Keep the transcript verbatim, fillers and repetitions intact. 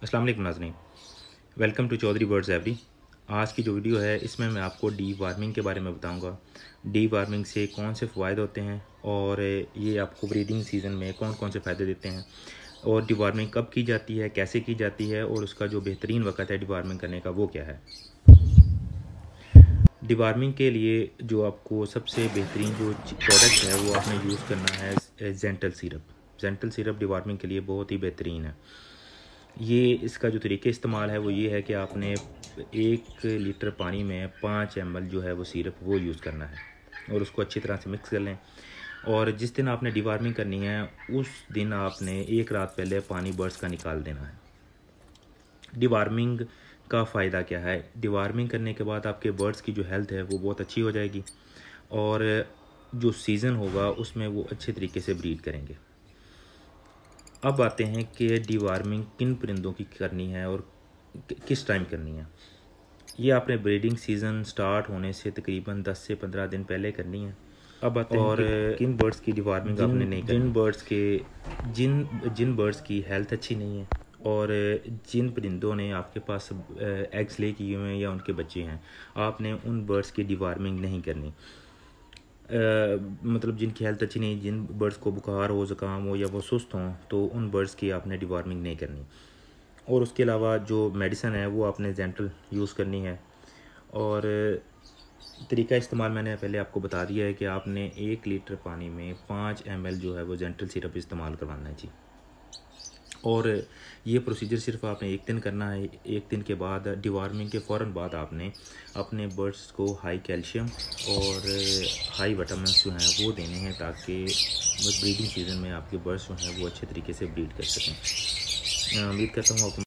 अस्सलाम वालेकुम नाज़रीन, welcome to Chaudhary birds aviary. आज की जो वीडियो है इसमें मैं आपको डी वार्मिंग के बारे में बताऊंगा। डी वार्मिंग से कौन से फ़ायदे होते हैं और ये आपको ब्रीडिंग सीज़न में कौन कौन से फ़ायदे देते हैं और डी वार्मिंग कब की जाती है, कैसे की जाती है और उसका जो बेहतरीन वक्त है डी वार्मिंग करने का वो क्या है। डी वार्मिंग के लिए जो आपको सबसे बेहतरीन जो प्रोडक्ट है वो आपने यूज़ करना है gentle syrup. Gentle syrup deworming के लिए बहुत ही बेहतरीन है। ये इसका जो तरीके इस्तेमाल है वो ये है कि आपने एक लीटर पानी में पाँच एम एल जो है वो सिरप वो यूज़ करना है और उसको अच्छी तरह से मिक्स कर लें। और जिस दिन आपने डिवार्मिंग करनी है उस दिन आपने एक रात पहले पानी बर्ड्स का निकाल देना है। डिवार्मिंग का फ़ायदा क्या है? डिवार्मिंग करने के बाद आपके बर्ड्स की जो हेल्थ है वो बहुत अच्छी हो जाएगी और जो सीज़न होगा उसमें वो अच्छे तरीके से ब्रीड करेंगे। अब आते हैं कि डिवार्मिंग किन परिंदों की करनी है और किस टाइम करनी है। ये आपने ब्रीडिंग सीज़न स्टार्ट होने से तकरीबन दस से पंद्रह दिन पहले करनी है। अब आते हैं और किन बर्ड्स की डिवार्मिंग आपने नहीं करनी। जिन बर्ड्स के जिन जिन बर्ड्स की हेल्थ अच्छी नहीं है और जिन परिंदों ने आपके पास एग्स ले किए हुए हैं या उनके बच्चे हैं, आपने उन बर्ड्स की डिवार्मिंग नहीं करनी। Uh, मतलब जिनकी हेल्थ अच्छी नहीं, जिन बर्ड्स को बुखार हो, ज़ुकाम हो या वो सुस्त हों, तो उन बर्ड्स की आपने डिवार्मिंग नहीं करनी। और उसके अलावा जो मेडिसिन है वो आपने जेंटल यूज़ करनी है। और तरीका इस्तेमाल मैंने पहले आपको बता दिया है कि आपने एक लीटर पानी में पाँच एम एल जो है वो जेंटल सिरप इस्तेमाल करवाना है जी। और ये प्रोसीजर सिर्फ आपने एक दिन करना है। एक दिन के बाद डिवार्मिंग के फ़ौरन बाद आपने अपने बर्ड्स को हाई कैल्शियम और हाई विटामिन्स जो हैं वो देने हैं ताकि ब्रीडिंग सीज़न में आपके बर्ड्स जो हैं वो अच्छे तरीके से ब्रीड कर सकें। उम्मीद करता हूँ आपको